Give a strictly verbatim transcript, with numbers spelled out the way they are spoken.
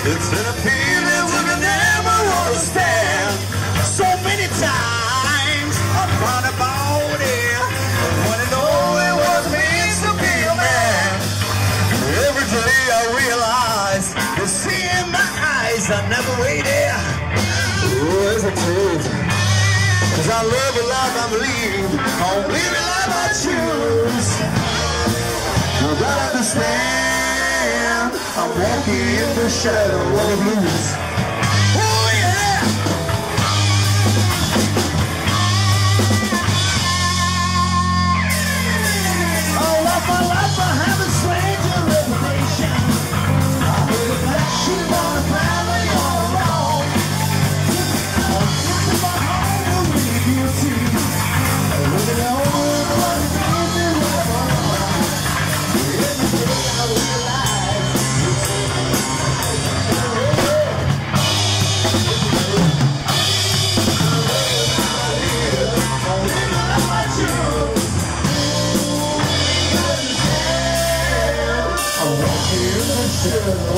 It's an opinion we can never understand. So many times I thought about it, when I know it was meant to be a man. Every day I realize you see in my eyes I never waited. Oh, it's a truth. Cause I love a life I believe, I'll live a life I choose. You gotta understand, I'm walking in the shadow of the blues. Oh yeah! All of my life I have a stranger reputation. I heard a black sheep on a family all alone. I'm thinking my heart will be guilty. I'm looking over what it is in my heart. Every day I realize I'm walking in the shadow.